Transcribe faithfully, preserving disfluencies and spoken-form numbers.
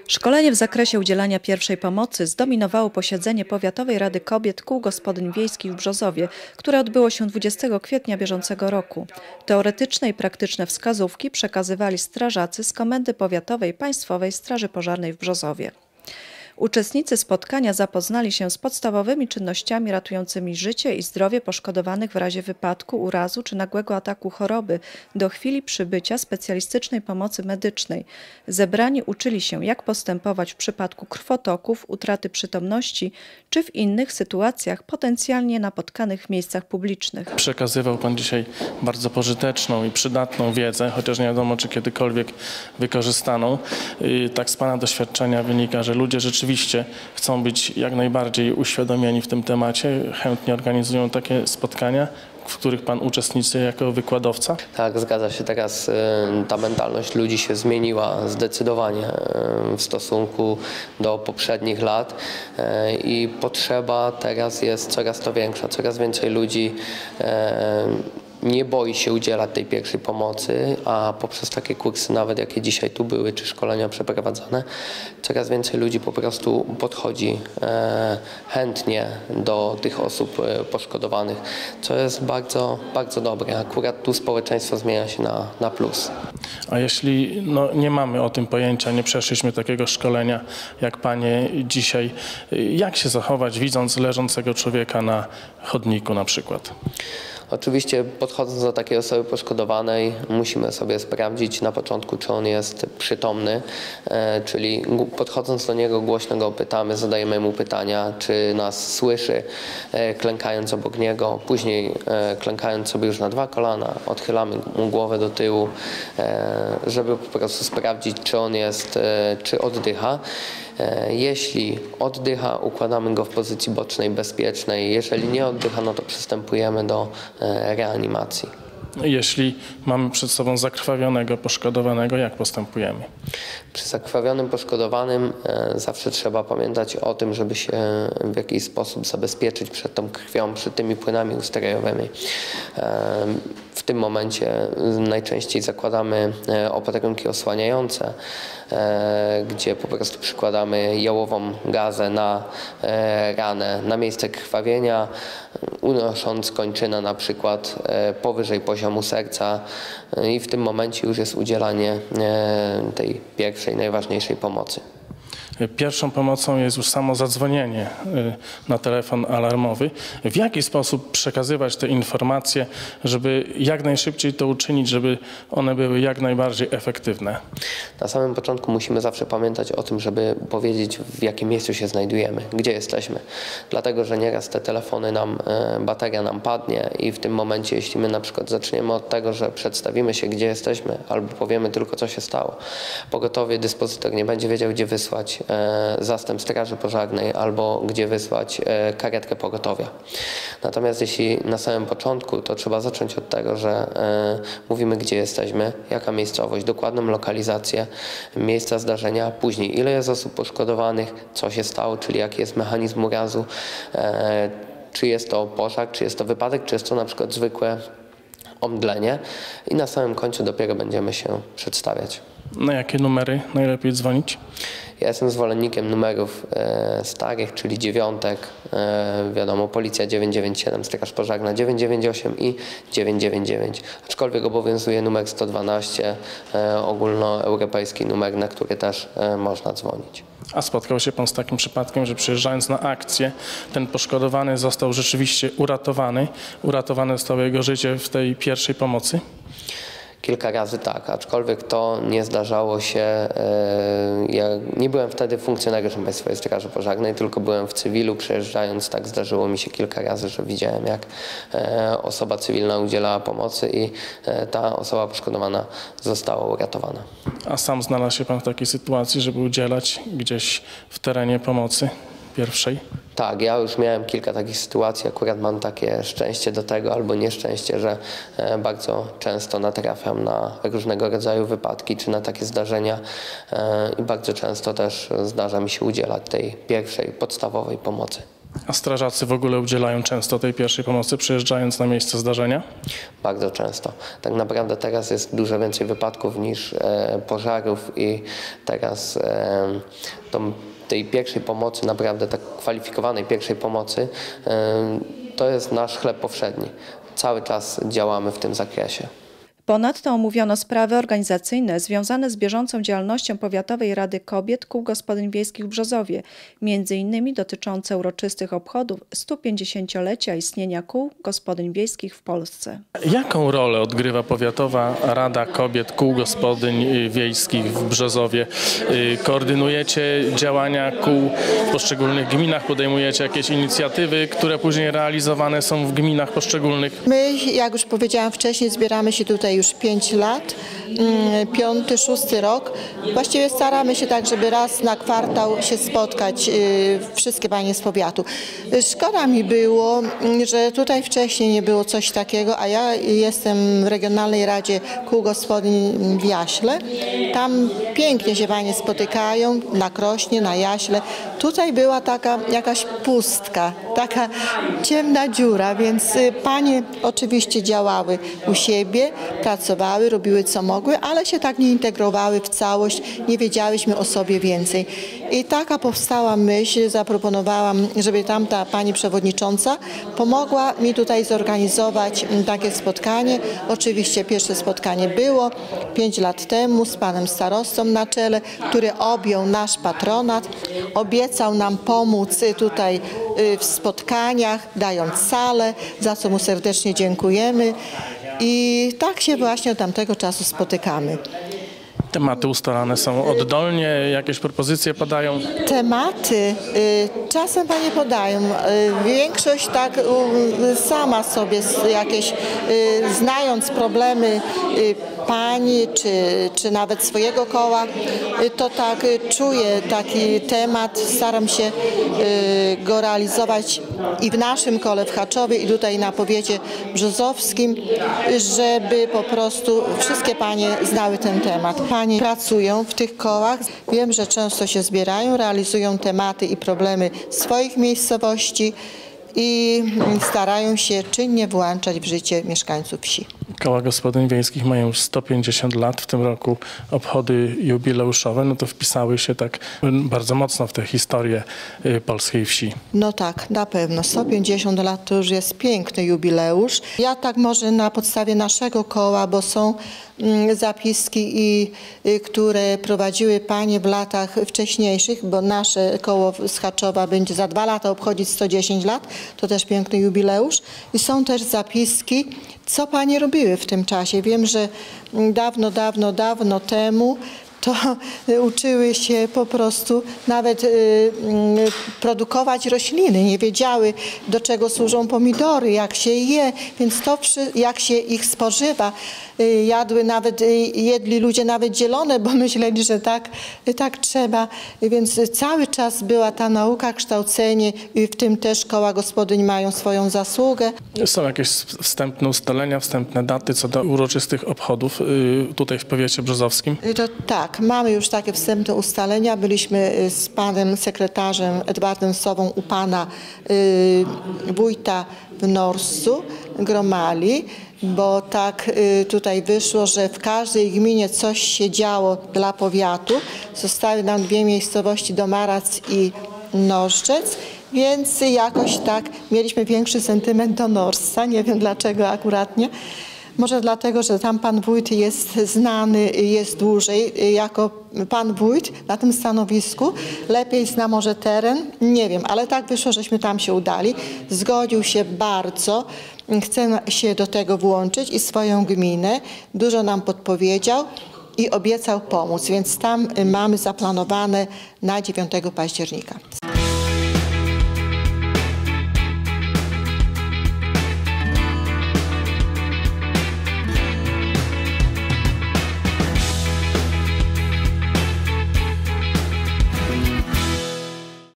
Szkolenie w zakresie udzielania pierwszej pomocy zdominowało posiedzenie Powiatowej Rady Kobiet Kół Gospodyń Wiejskich w Brzozowie, które odbyło się dwudziestego kwietnia bieżącego roku. Teoretyczne i praktyczne wskazówki przekazywali strażacy z Komendy Powiatowej Państwowej Straży Pożarnej w Brzozowie. Uczestnicy spotkania zapoznali się z podstawowymi czynnościami ratującymi życie i zdrowie poszkodowanych w razie wypadku, urazu czy nagłego ataku choroby do chwili przybycia specjalistycznej pomocy medycznej. Zebrani uczyli się, jak postępować w przypadku krwotoków, utraty przytomności czy w innych sytuacjach potencjalnie napotkanych w miejscach publicznych. Przekazywał Pan dzisiaj bardzo pożyteczną i przydatną wiedzę, chociaż nie wiadomo, czy kiedykolwiek wykorzystaną. Tak z Pana doświadczenia wynika, że ludzie rzeczywiście chcą być jak najbardziej uświadomieni w tym temacie, chętnie organizują takie spotkania, w których Pan uczestniczy jako wykładowca? Tak, zgadza się. Teraz ta mentalność ludzi się zmieniła zdecydowanie w stosunku do poprzednich lat i potrzeba teraz jest coraz to większa. Coraz więcej ludzi nie boi się udzielać tej pierwszej pomocy, a poprzez takie kursy, nawet jakie dzisiaj tu były, czy szkolenia przeprowadzane, coraz więcej ludzi po prostu podchodzi e, chętnie do tych osób e, poszkodowanych, co jest bardzo, bardzo dobre. Akurat tu społeczeństwo zmienia się na, na plus. A jeśli no, nie mamy o tym pojęcia, nie przeszliśmy takiego szkolenia jak Panie dzisiaj, jak się zachować, widząc leżącego człowieka na chodniku na przykład? Oczywiście podchodząc do takiej osoby poszkodowanej musimy sobie sprawdzić na początku, czy on jest przytomny, e, czyli podchodząc do niego głośno go pytamy, zadajemy mu pytania, czy nas słyszy, e, klękając obok niego, później e, klękając sobie już na dwa kolana, odchylamy mu głowę do tyłu, e, żeby po prostu sprawdzić, czy on jest, e, czy oddycha. Jeśli oddycha, układamy go w pozycji bocznej, bezpiecznej. Jeżeli nie oddycha, no to przystępujemy do reanimacji. Jeśli mamy przed sobą zakrwawionego, poszkodowanego, jak postępujemy? Przy zakrwawionym, poszkodowanym e, zawsze trzeba pamiętać o tym, żeby się w jakiś sposób zabezpieczyć przed tą krwią, przed tymi płynami ustrojowymi. E, w tym momencie najczęściej zakładamy e, opatrunki osłaniające, e, gdzie po prostu przykładamy jałową gazę na e, ranę, na miejsce krwawienia, unosząc kończynę na przykład e, powyżej poziomu serca e, i w tym momencie już jest udzielanie e, tej pierwszej, najważniejszej pomocy. Pierwszą pomocą jest już samo zadzwonienie na telefon alarmowy. W jaki sposób przekazywać te informacje, żeby jak najszybciej to uczynić, żeby one były jak najbardziej efektywne? Na samym początku musimy zawsze pamiętać o tym, żeby powiedzieć, w jakim miejscu się znajdujemy, gdzie jesteśmy. Dlatego, że nieraz te telefony nam, bateria nam padnie i w tym momencie, jeśli my na przykład zaczniemy od tego, że przedstawimy się, gdzie jesteśmy, albo powiemy tylko, co się stało, pogotowie, dyspozytor nie będzie wiedział, gdzie wysłać zastęp straży pożarnej albo gdzie wysłać karetkę pogotowia. Natomiast jeśli na samym początku, to trzeba zacząć od tego, że mówimy, gdzie jesteśmy, jaka miejscowość, dokładną lokalizację miejsca zdarzenia, później ile jest osób poszkodowanych, co się stało, czyli jaki jest mechanizm urazu, czy jest to pożar, czy jest to wypadek, czy jest to na przykład zwykłe omdlenie i na samym końcu dopiero będziemy się przedstawiać. Na jakie numery najlepiej dzwonić? Ja jestem zwolennikiem numerów e, starych, czyli dziewiątek, e, wiadomo, Policja dziewięć dziewięć siedem, Straż Pożarna dziewięć dziewięć osiem i dziewięć dziewięć dziewięć. Aczkolwiek obowiązuje numer sto dwanaście, e, ogólnoeuropejski numer, na który też e, można dzwonić. A spotkał się Pan z takim przypadkiem, że przyjeżdżając na akcję, ten poszkodowany został rzeczywiście uratowany, uratowane zostało jego życie w tej pierwszej pomocy? Kilka razy tak, aczkolwiek to nie zdarzało się, ja nie byłem wtedy funkcjonariuszem Państwowej Straży Pożarnej, tylko byłem w cywilu, przejeżdżając, tak zdarzyło mi się kilka razy, że widziałem, jak osoba cywilna udzielała pomocy i ta osoba poszkodowana została uratowana. A sam znalazł się Pan w takiej sytuacji, żeby udzielać gdzieś w terenie pomocy pierwszej? Tak, ja już miałem kilka takich sytuacji, akurat mam takie szczęście do tego albo nieszczęście, że bardzo często natrafiam na różnego rodzaju wypadki czy na takie zdarzenia i bardzo często też zdarza mi się udzielać tej pierwszej, podstawowej pomocy. A strażacy w ogóle udzielają często tej pierwszej pomocy, przyjeżdżając na miejsce zdarzenia? Bardzo często. Tak naprawdę teraz jest dużo więcej wypadków niż e, pożarów i teraz e, tą, tej pierwszej pomocy, naprawdę tak kwalifikowanej pierwszej pomocy, e, to jest nasz chleb powszedni. Cały czas działamy w tym zakresie. Ponadto omówiono sprawy organizacyjne związane z bieżącą działalnością Powiatowej Rady Kobiet Kół Gospodyń Wiejskich w Brzozowie, między innymi dotyczące uroczystych obchodów stu pięćdziesięciolecia istnienia kół gospodyń wiejskich w Polsce. Jaką rolę odgrywa Powiatowa Rada Kobiet Kół Gospodyń Wiejskich w Brzozowie? Koordynujecie działania kół w poszczególnych gminach, podejmujecie jakieś inicjatywy, które później realizowane są w gminach poszczególnych? My, jak już powiedziałam wcześniej, zbieramy się tutaj już pięć lat, piąty, szósty rok. Właściwie staramy się tak, żeby raz na kwartał się spotkać, wszystkie panie z powiatu. Szkoda mi było, że tutaj wcześniej nie było coś takiego, a ja jestem w Regionalnej Radzie Kół Gospodyń w Jaśle. Tam pięknie się panie spotykają, na Krośnie, na Jaśle. Tutaj była taka jakaś pustka, taka ciemna dziura, więc panie oczywiście działały u siebie, pracowały, robiły co mogły, ale się tak nie integrowały w całość, nie wiedziałyśmy o sobie więcej. I taka powstała myśl, zaproponowałam, żeby tamta pani przewodnicząca pomogła mi tutaj zorganizować takie spotkanie. Oczywiście pierwsze spotkanie było pięć lat temu z panem starostą na czele, który objął nasz patronat, obiecał nam pomóc tutaj w spotkaniach, dając salę, za co mu serdecznie dziękujemy. I tak się właśnie od tamtego czasu spotykamy. Tematy ustalane są oddolnie, jakieś propozycje padają? Tematy y, czasem panie podają. Y, większość tak y, sama sobie jakieś, y, znając problemy y, pani, czy, czy nawet swojego koła, y, to tak y, czuję taki temat, staram się y, go realizować i w naszym kole w Chaczowie, i tutaj na powiecie brzozowskim, żeby po prostu wszystkie panie znały ten temat. Panie pracują w tych kołach, wiem, że często się zbierają, realizują tematy i problemy swoich miejscowości i starają się czynnie włączać w życie mieszkańców wsi. Koła gospodyń wiejskich mają już sto pięćdziesiąt lat, w tym roku obchody jubileuszowe, no to wpisały się tak bardzo mocno w tę historię polskiej wsi. No tak, na pewno. sto pięćdziesiąt lat to już jest piękny jubileusz. Ja tak może na podstawie naszego koła, bo są mm, zapiski, i, y, które prowadziły panie w latach wcześniejszych, bo nasze koło z Chaczowa będzie za dwa lata obchodzić sto dziesięć lat, to też piękny jubileusz. I są też zapiski, co panie robiły w tym czasie. Wiem, że dawno, dawno, dawno temu to uczyły się po prostu nawet y, y, produkować rośliny. Nie wiedziały, do czego służą pomidory, jak się je, więc to jak się ich spożywa. Y, jadły nawet, y, jedli ludzie nawet zielone, bo myśleli, że tak, y, tak trzeba. Y, więc cały czas była ta nauka, kształcenie, i w tym też koła gospodyń mają swoją zasługę. Są jakieś wstępne ustalenia, wstępne daty co do uroczystych obchodów y, tutaj w powiecie brzozowskim? Y, to tak. Mamy już takie wstępne ustalenia. Byliśmy z panem sekretarzem Edwardem Sową u pana y, wójta w Norscu, Gromali, bo tak y, tutaj wyszło, że w każdej gminie coś się działo dla powiatu. Zostały nam dwie miejscowości, Domarac i Noszczec. Więc jakoś tak mieliśmy większy sentyment do Norsca. Nie wiem dlaczego akuratnie. Może dlatego, że tam pan wójt jest znany, jest dłużej jako pan wójt na tym stanowisku. Lepiej zna może teren, nie wiem, ale tak wyszło, żeśmy tam się udali. Zgodził się bardzo, chce się do tego włączyć i swoją gminę. Dużo nam podpowiedział i obiecał pomóc, więc tam mamy zaplanowane na dziewiątego października